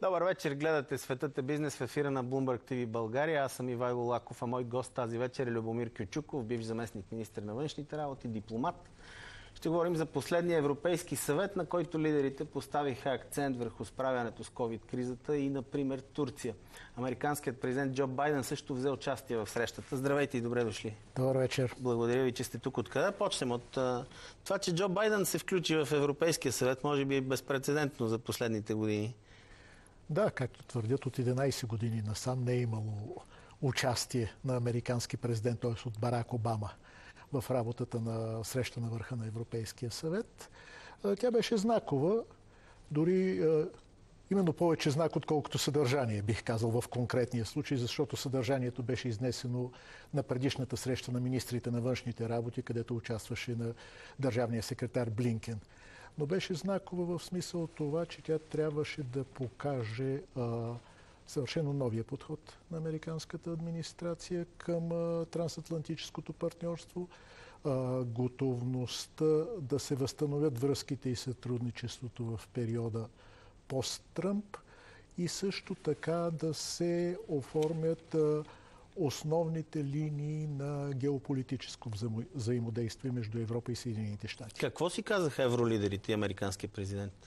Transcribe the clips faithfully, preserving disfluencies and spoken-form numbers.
Добър вечер, гледате Светът е бизнес в ефира на Bloomberg ти ви България. Аз съм Ивайло Лаков, а мой гост тази вечер е Любомир Кючуков, бивш заместник министър на външните работи, дипломат. Ще говорим за последния Европейски съвет, на който лидерите поставиха акцент върху справянето с ковид-кризата и, например, Турция. Американският президент Джо Байден също взе участие в срещата. Здравейте и добре дошли. Добър вечер. Благодаря ви, че сте тук. Откъде почнем? От а, това, че Джо Байден се включи в Европейския съвет, може би е безпрецедентно за последните години. Да, както твърдят, от единайсет години насам не е имало участие на американски президент, т.е. от Барак Обама, в работата на среща на върха на Европейския съвет. Тя беше знакова, дори именно повече знак, отколкото съдържание, бих казал в конкретния случай, защото съдържанието беше изнесено на предишната среща на министрите на външните работи, където участваше на държавния секретар Блинкен. Но беше знакова в смисъл това, че тя трябваше да покаже а, съвършено новия подход на американската администрация към а, трансатлантическото партньорство, а, готовността да се възстановят връзките и сътрудничеството в периода пост-Тръмп и също така да се оформят а, основните линии на геополитическо взаимодействие между Европа и Съединените щати. Какво си казаха евролидерите и американския президент?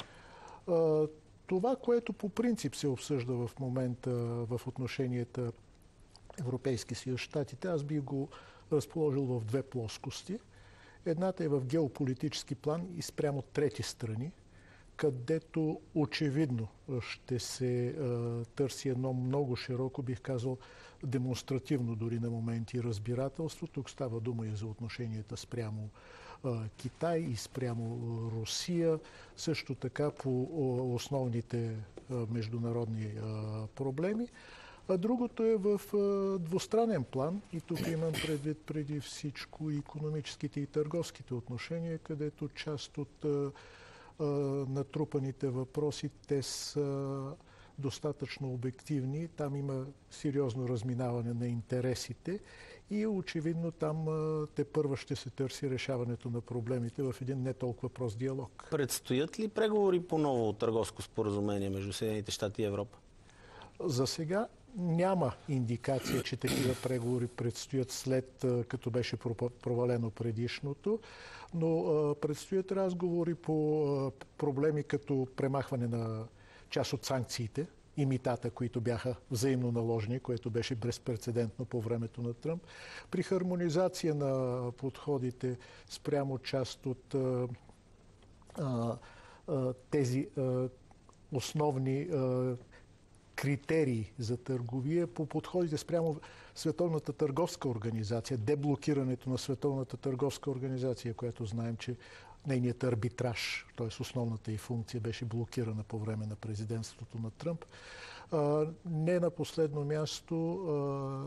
Това, което по принцип се обсъжда в момента в отношенията Европейски съюз щатите, аз би го разположил в две плоскости. Едната е в геополитически план и спрямо трети страни, където очевидно ще се а, търси едно много широко, бих казал, демонстративно дори на моменти разбирателство. Тук става дума и за отношенията спрямо а, Китай и спрямо а, Русия, също така по а, основните а, международни а, проблеми. А другото е в а, двустранен план и тук имам предвид преди всичко и икономическите и търговските отношения, където част от а, натрупаните въпроси, те са достатъчно обективни. Там има сериозно разминаване на интересите и очевидно там те първа ще се търси решаването на проблемите в един не толкова прост диалог. Предстоят ли преговори по ново търговско споразумение между Съединените щати и Европа? За сега няма индикация, че такива преговори предстоят след като беше провалено предишното, но предстоят разговори по проблеми като премахване на част от санкциите и митата, които бяха взаимно наложени, което беше безпрецедентно по времето на Тръмп, при хармонизация на подходите спрямо част от а, а, тези а, основни а, критерии за търговия по подходите спрямо Световната търговска организация, деблокирането на Световната търговска организация, която знаем, че нейният арбитраж, т.е. основната й функция, беше блокирана по време на президентството на Тръмп. А, не на последно място а,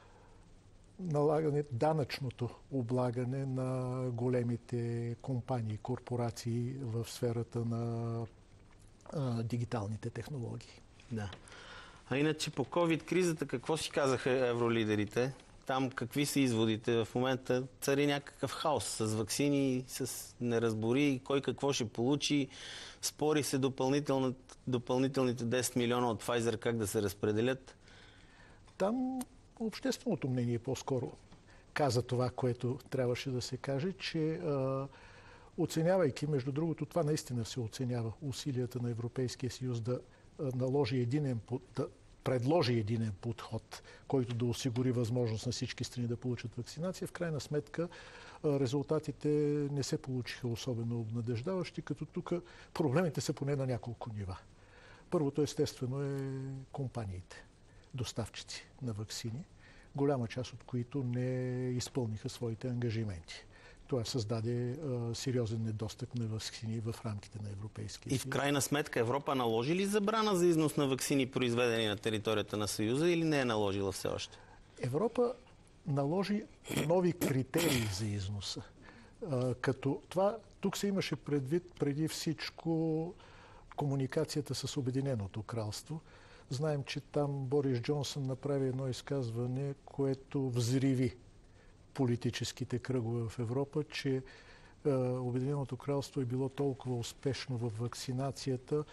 налагане, данъчното облагане на големите компании, корпорации в сферата на а, дигиталните технологии. Да. А иначе по ковид-кризата какво си казаха евролидерите? Там какви са изводите? В момента цари някакъв хаос с ваксини, с неразбори, кой какво ще получи. Спори се допълнителните десет милиона от Pfizer как да се разпределят. Там общественото мнение по-скоро каза това, което трябваше да се каже, че а, оценявайки, между другото, това наистина се оценява, усилията на Европейския съюз да наложи единен, да предложи единен подход, който да осигури възможност на всички страни да получат вакцинация. В крайна сметка резултатите не се получиха особено обнадеждаващи, като тук проблемите са поне на няколко нива. Първото естествено е компаниите, доставчици на ваксини, голяма част от които не изпълниха своите ангажименти. Това създаде а, сериозен недостъг на ваксини в рамките на Европейския съюз. И в крайна сметка Европа наложи ли забрана за износ на ваксини, произведени на територията на Съюза, или не е наложила все още? Европа наложи нови критерии за износа. А, като това, тук се имаше предвид преди всичко комуникацията с Обединеното кралство. Знаем, че там Борис Джонсън направи едно изказване, което взриви политическите кръгове в Европа, че е, Обединеното кралство е било толкова успешно в вакцинацията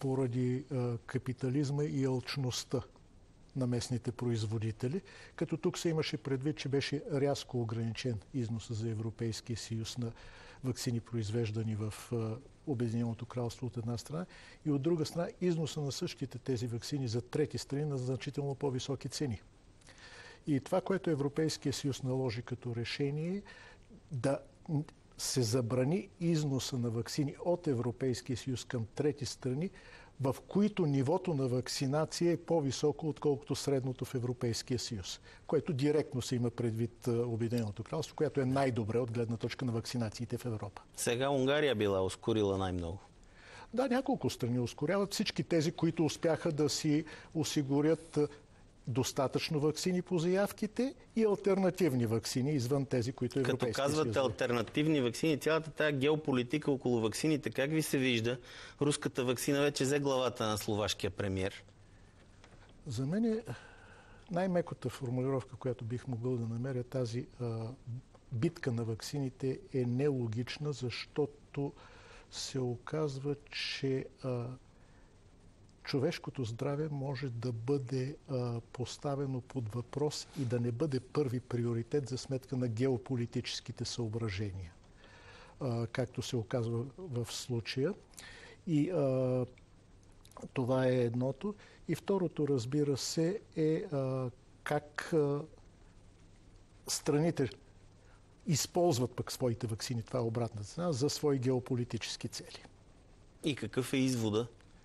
поради а, капитализма и алчността на местните производители, като тук се имаше предвид, че беше рязко ограничен износа за Европейския съюз на ваксини, произвеждани в а, Обединеното кралство от една страна, и от друга страна износа на същите тези ваксини за трети страни на значително по-високи цени. И това, което Европейския съюз наложи като решение, да се забрани износа на ваксини от Европейския съюз към трети страни, в които нивото на вакцинация е по-високо, отколкото средното в Европейския съюз, което директно се има предвид Обединеното кралство, което е най-добре от гледна точка на вакцинациите в Европа. Сега Унгария била ускорила най-много. Да, няколко страни ускоряват. Всички тези, които успяха да си осигурят достатъчно ваксини по заявките и алтернативни ваксини извън тези, които Европейския съюз. Като казвате алтернативни ваксини, цялата тази геополитика около ваксините, как ви се вижда? Руската ваксина вече взе главата на словашкия премиер. За мен е най-меката формулировка, която бих могъл да намеря, тази а, битка на ваксините е нелогична, защото се оказва, че а, човешкото здраве може да бъде а, поставено под въпрос и да не бъде първи приоритет за сметка на геополитическите съображения, а, както се оказва в случая. И а, това е едното. И второто, разбира се, е а, как а, страните използват пък своите ваксини, това е обратната страна, за свои геополитически цели. И какъв е извода?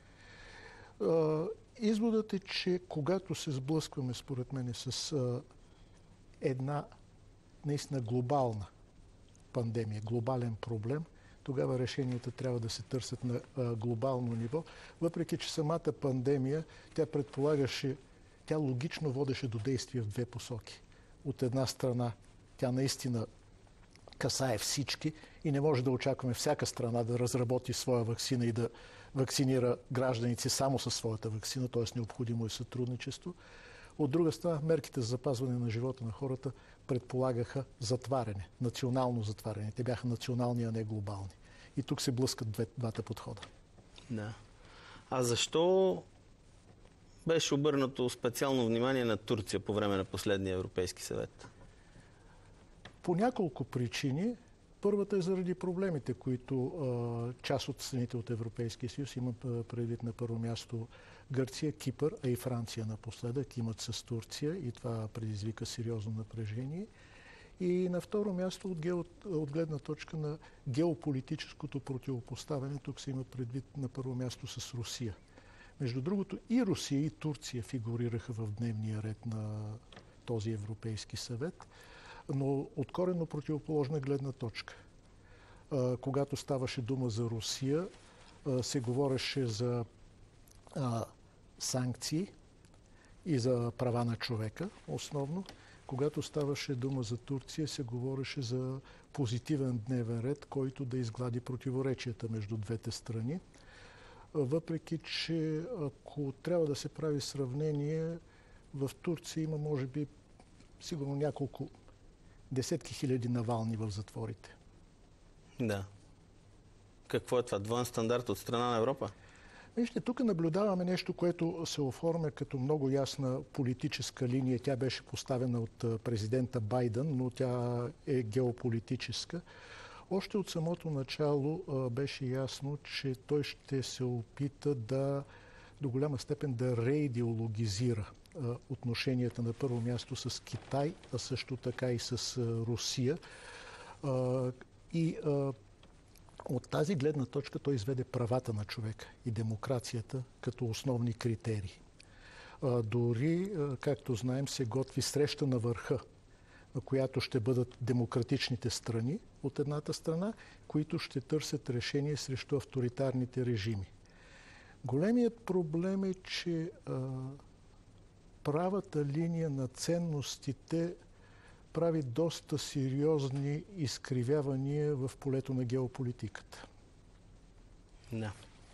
Uh, изводът е, че когато се сблъскваме, според мен, с uh, една наистина глобална пандемия, глобален проблем, тогава решенията трябва да се търсят на uh, глобално ниво. Въпреки че самата пандемия, тя предполагаше, тя логично водеше до действия в две посоки. От една страна, тя наистина касае всички и не може да очакваме всяка страна да разработи своя ваксина и да вакцинира гражданите само със своята ваксина, т.е. необходимо е сътрудничество. От друга страна, мерките за запазване на живота на хората предполагаха затваряне, национално затваряне. Те бяха национални, а не глобални. И тук се блъскат две, двата подхода. Да. А защо беше обърнато специално внимание на Турция по време на последния Европейски съвет? По няколко причини. Първата е заради проблемите, които а, част от страните от Европейския съюз имат предвид на първо място Гърция, Кипър, а и Франция напоследък имат с Турция и това предизвика сериозно напрежение. И на второ място от, гео, от гледна точка на геополитическото противопоставяне, тук се има предвид на първо място с Русия. Между другото и Русия и Турция фигурираха в дневния ред на този Европейски съвет, но от коренно противоположна гледна точка. А, когато ставаше дума за Русия, а, се говореше за а, санкции и за права на човека, основно. Когато ставаше дума за Турция, се говореше за позитивен дневен ред, който да изглади противоречията между двете страни. Въпреки че, ако трябва да се прави сравнение, в Турция има, може би, сигурно няколко десетки хиляди Навални в затворите. Да. Какво е това? Двоен стандарт от страна на Европа? Вижте, тук наблюдаваме нещо, което се оформя като много ясна политическа линия. Тя беше поставена от президента Байден, но тя е геополитическа. Още от самото начало а, беше ясно, че той ще се опита да до голяма степен да реидеологизира а, отношенията на първо място с Китай, а също така и с а, Русия. А, и а, от тази гледна точка той изведе правата на човека и демокрацията като основни критерии. А, дори, а, както знаем, се готви среща на върха, на която ще бъдат демократичните страни от едната страна, които ще търсят решение срещу авторитарните режими. Големият проблем е, че а, правата линия на ценностите прави доста сериозни изкривявания в полето на геополитиката. Да.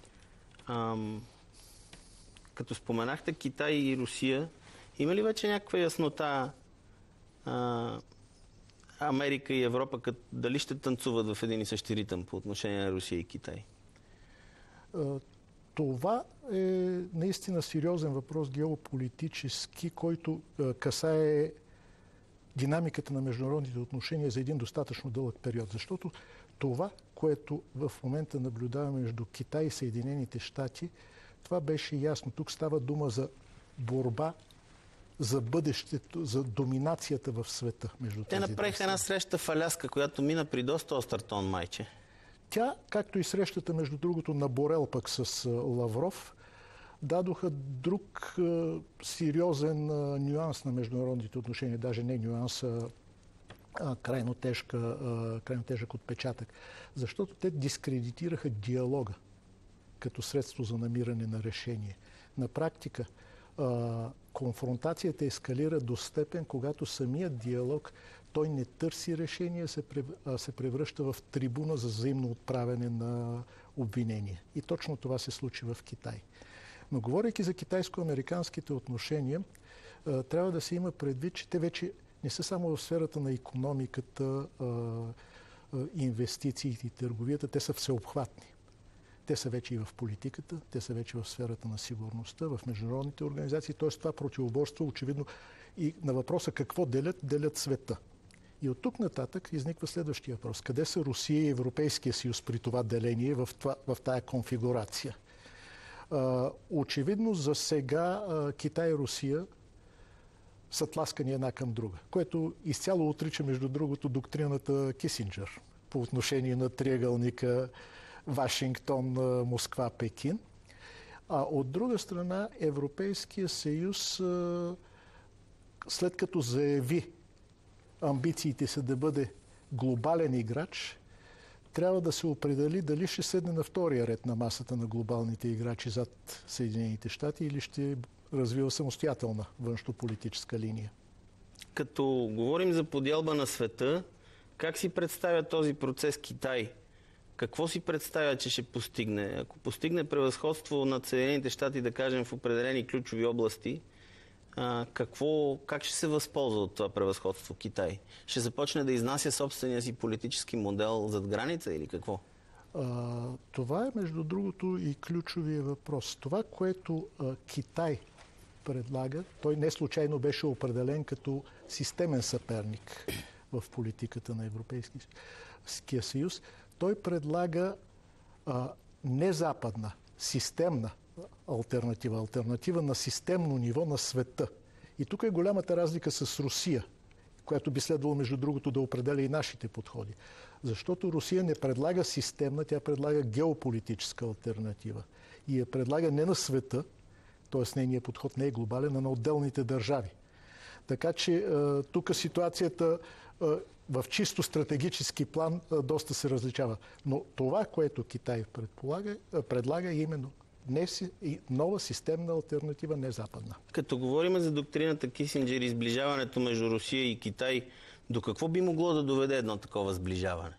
Ам, като споменахте Китай и Русия, има ли вече някаква яснота а, Америка и Европа като, дали ще танцуват в един и същи ритъм по отношение на Русия и Китай? А, Това е наистина сериозен въпрос геополитически, който е, касае динамиката на международните отношения за един достатъчно дълъг период. Защото това, което в момента наблюдаваме между Китай и Съединените щати, това беше ясно. Тук става дума за борба за бъдещето, за доминацията в света между Те тези направиха една среща в Аляска, която мина при доста остър тон, майче. Тя, както и срещата, между другото, на Борел пък с Лавров, дадоха друг е, сериозен е, нюанс на международните отношения, даже не нюанс, а, а крайно, тежка, а, крайно тежък отпечатък. Защото те дискредитираха диалога като средство за намиране на решение. На практика а, конфронтацията ескалира до степен, когато самият диалог той не търси решение, а се превръща в трибуна за взаимно отправяне на обвинения. И точно това се случи в Китай. Но говорейки за китайско-американските отношения, трябва да се има предвид, че те вече не са само в сферата на икономиката, инвестициите и търговията, те са всеобхватни. Те са вече и в политиката, те са вече в сферата на сигурността, в международните организации. Т.е. това противоборство, очевидно, и на въпроса какво делят, делят света. И от тук нататък изниква следващия въпрос. Къде са Русия и Европейския съюз при това деление в, това, в тая конфигурация? А, очевидно за сега а, Китай и Русия са тласкани една към друга, което изцяло отрича, между другото, доктрината Кисинджър по отношение на триъгълника Вашингтон, Москва, Пекин. А от друга страна Европейския съюз, а, след като заяви амбициите са да бъде глобален играч, трябва да се определи дали ще седне на втория ред на масата на глобалните играчи зад Съединените щати или ще развива самостоятелна външнополитическа линия. Като говорим за подялба на света, как си представя този процес Китай? Какво си представя, че ще постигне? Ако постигне превъзходство над Съединените щати, да кажем, в определени ключови области, А, какво, как ще се възползва от това превъзходство Китай? Ще започне да изнася собствения си политически модел зад граница или какво? А, това е, между другото, и ключовия въпрос. Това, което а, Китай предлага, той не случайно беше определен като системен съперник в политиката на Европейския съюз. Той предлага а, не западна, системна алтернатива. Алтернатива на системно ниво на света. И тук е голямата разлика с Русия, която би следвало, между другото, да определя и нашите подходи. Защото Русия не предлага системна, тя предлага геополитическа алтернатива. И я предлага не на света, т.е. нейният подход не е глобален, а на отделните държави. Така че тук ситуацията в чисто стратегически план доста се различава. Но това, което Китай предлага, е именно не си, нова системна алтернатива, не западна. Като говорим за доктрината Кисинджър и сближаването между Русия и Китай, до какво би могло да доведе едно такова сближаване?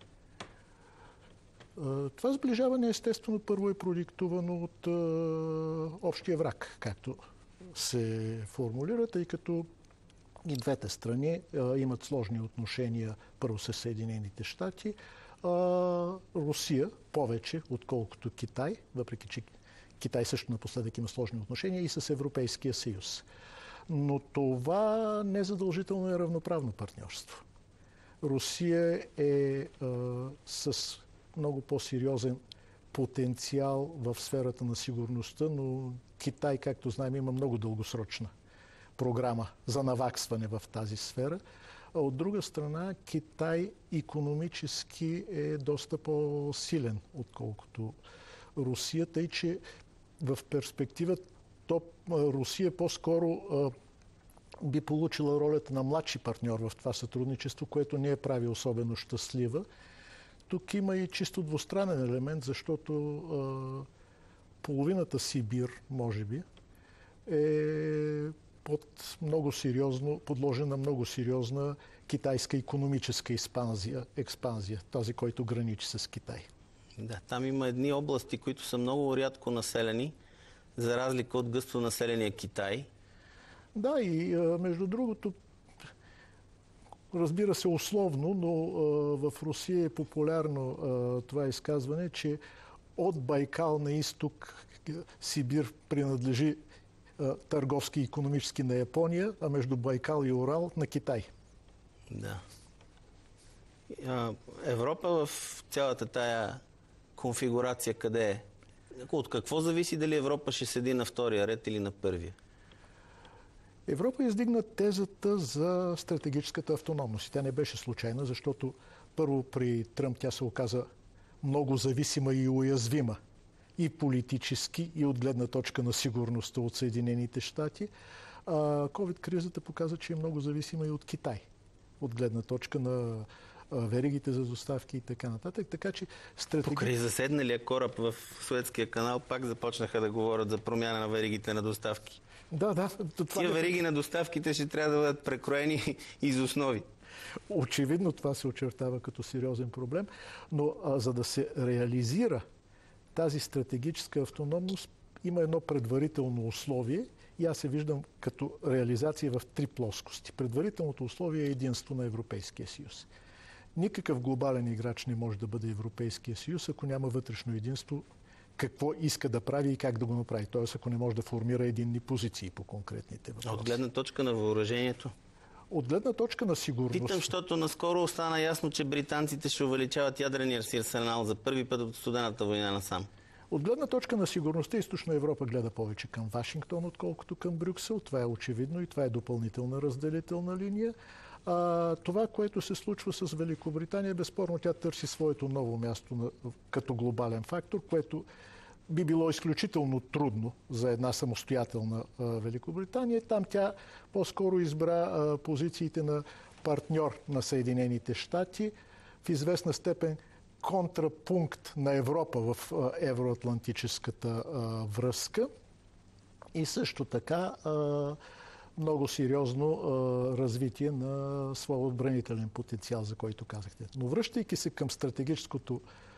Това сближаване, естествено, първо е продиктувано от е, общия враг, както се формулира, тъй като и двете страни е, имат сложни отношения първо с Съединените щати. Е, Русия повече, отколкото Китай, въпреки че Китай също напоследък има сложни отношения и с Европейския съюз. Но това не задължително е равноправно партньорство. Русия е, е с много по-сериозен потенциал в сферата на сигурността, но Китай, както знаем, има много дългосрочна програма за наваксване в тази сфера. А от друга страна, Китай икономически е доста по-силен, отколкото Русия, тъй че в перспектива то Русия по-скоро би получила ролята на младши партньор в това сътрудничество, което не я прави особено щастлива. Тук има и чисто двустранен елемент, защото а, половината Сибир, може би, е под много сериозно, подложена на много сериозна китайска икономическа експанзия, експанзия, този, който граничи с Китай. Да, там има едни области, които са много рядко населени, за разлика от гъсто населения Китай. Да, и а, между другото, разбира се, условно, но а, в Русия е популярно а, това изказване, че от Байкал на изток Сибир принадлежи търговски и икономически на Япония, а между Байкал и Урал на Китай. Да. Европа в цялата тая конфигурация къде е? От какво зависи дали Европа ще седи на втория ред или на първия? Европа издигна тезата за стратегическата автономност. Тя не беше случайна, защото първо при Тръмп тя се оказа много зависима и уязвима. И политически, и от гледна точка на сигурността от Съединените щати. ковид-кризата показа, че е много зависима и от Китай. От гледна точка на веригите за доставки и така нататък. Така че стратеги... Покрай заседналия кораб в Суетския канал пак започнаха да говорят за промяна на веригите на доставки. Да, да. Тия е... вериги на доставките ще трябва да бъдат прекроени из основи. Очевидно това се очертава като сериозен проблем, но а, за да се реализира тази стратегическа автономност, има едно предварително условие и аз се виждам като реализация в три плоскости. Предварителното условие е единство на Европейския съюз. Никакъв глобален играч не може да бъде Европейския съюз, ако няма вътрешно единство какво иска да прави и как да го направи. Т.е. ако не може да формира единни позиции по конкретните въпроси. От гледна точка на въоръжението? От гледна точка на сигурност. Питам, защото наскоро стана ясно, че британците ще увеличават ядрения си арсенал за първи път от студената война насам. От гледна точка на сигурността Източна Европа гледа повече към Вашингтон, отколкото към Брюксел. Това е очевидно и това е допълнителна разделителна линия. А, това, което се случва с Великобритания, безспорно тя търси своето ново място на, като глобален фактор, което би било изключително трудно за една самостоятелна а, Великобритания. Там тя по-скоро избра а, позициите на партньор на Съединените щати, в известна степен контрапункт на Европа в а, евроатлантическата а, връзка и също така а, много сериозно а, развитие на своя отбранителен потенциал, за който казахте. Но връщайки се към стратегическото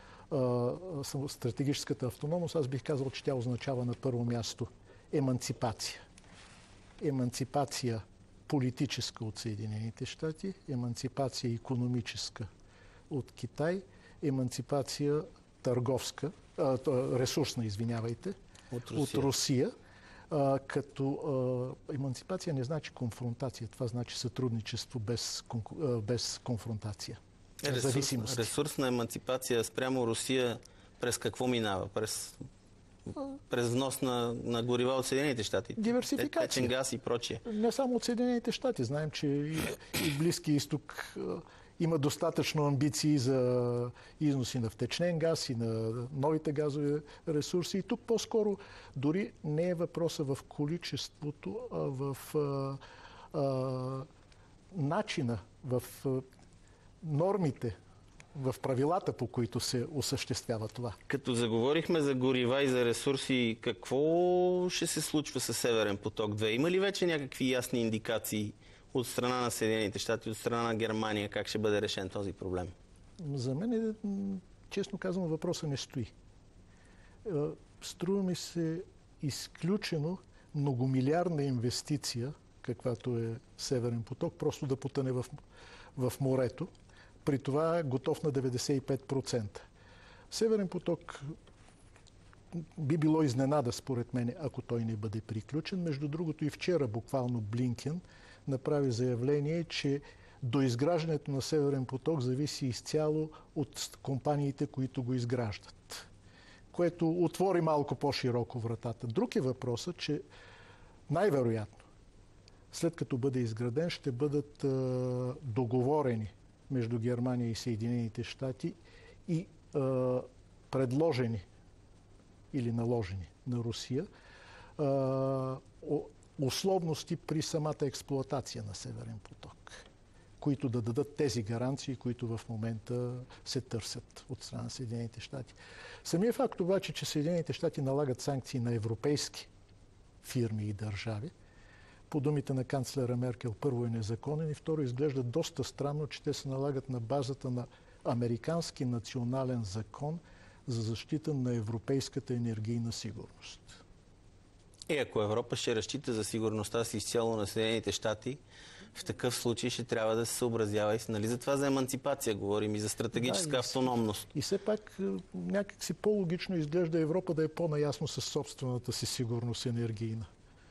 стратегическата автономност, аз бих казал, че тя означава на първо място еманципация. Еманципация политическа от Съединените щати, еманципация икономическа от Китай, еманципация търговска, а, ресурсна, извинявайте, от Русия. От Русия а, като а, еманципация не значи конфронтация, това значи сътрудничество без, без конфронтация. Ресурс, ресурсна еманципация спрямо Русия през какво минава? През, през внос на, на горива от Съединените щати? Диверсификация. Течен газ и прочие. Не само от Съединените щати. Знаем, че и, и Близкия изток има достатъчно амбиции за износи на втечнен газ и на новите газови ресурси. И тук по-скоро дори не е въпроса в количеството, а в а, а, начина, в а, нормите, в правилата, по които се осъществява това. Като заговорихме за горива и за ресурси, какво ще се случва с Северен поток две? Има ли вече някакви ясни индикации от страна на Съединените щати, от страна на Германия, как ще бъде решен този проблем? За мен, честно казвам, въпросът не стои. Струва ми се изключено многомилиардна инвестиция, каквато е Северен поток, просто да потъне в, в морето. При това е готов на деветдесет и пет процента. Северен поток би било изненада, според мен, ако той не бъде приключен. Между другото и вчера буквално Блинкен направи заявление, че до изграждането на Северен поток зависи изцяло от компаниите, които го изграждат. Което отвори малко по-широко вратата. Друг е въпросът, че най-вероятно, след като бъде изграден, ще бъдат а, договорени между Германия и Съединените щати и а, предложени или наложени на Русия а, условности при самата експлоатация на Северен поток, които да дадат тези гаранции, които в момента се търсят от страна на Съединените щати. Самият факт обаче, че Съединените щати налагат санкции на европейски фирми и държави, по думите на канцлера Меркел, първо е незаконен и второ изглежда доста странно, че те се налагат на базата на американски национален закон за защита на европейската енергийна сигурност. И ако Европа ще разчита за сигурността си изцяло на Съединените щати, в такъв случай ще трябва да се съобразява и нали, за това за еманципация говорим и за стратегическа да, и автономност. И все пак някак си по-логично изглежда Европа да е по-наясно с собствената си сигурност енергийна.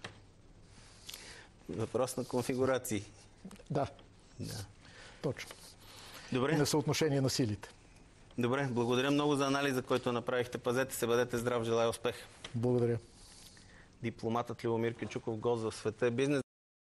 Въпрос на конфигурации. Да. Да. Точно. Добре. И на съотношение на силите. Добре, благодаря много за анализа, който направихте. Пазете се, бъдете здрав, желая успех. Благодаря. Дипломатът Любомир Кючуков, гост в Света е бизнес.